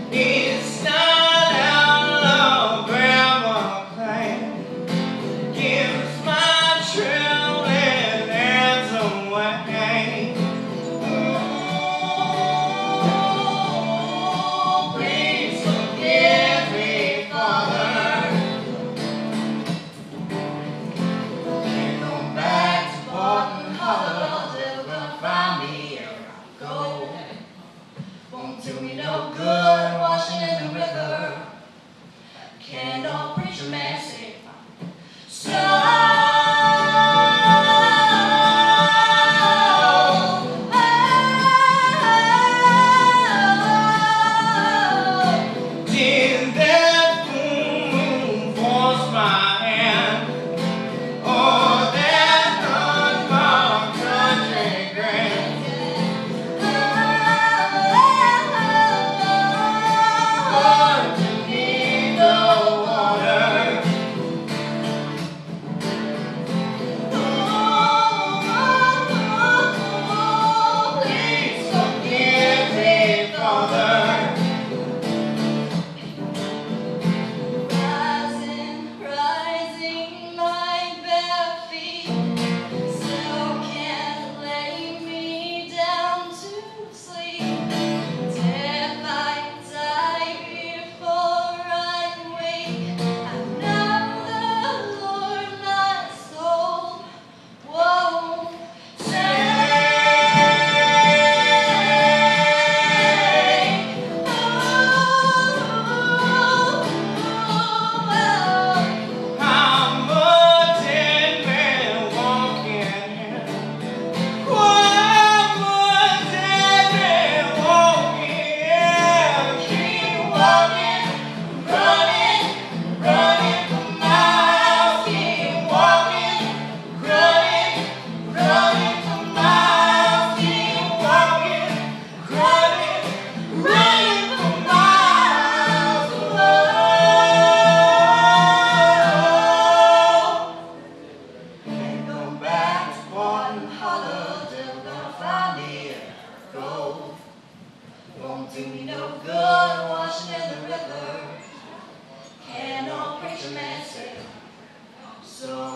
It's not Alabama claim. Gives my trembling hands away. Oh, please forgive me, Father. Can't go back to Barton Hollow. They're gonna find me here I go. Won't do me no good washing in the river. Can't no preacher man say so. Did that full moon force my hand, or that unmarked country grand? Won't do me no good washing in the river. Can no preacher man say so?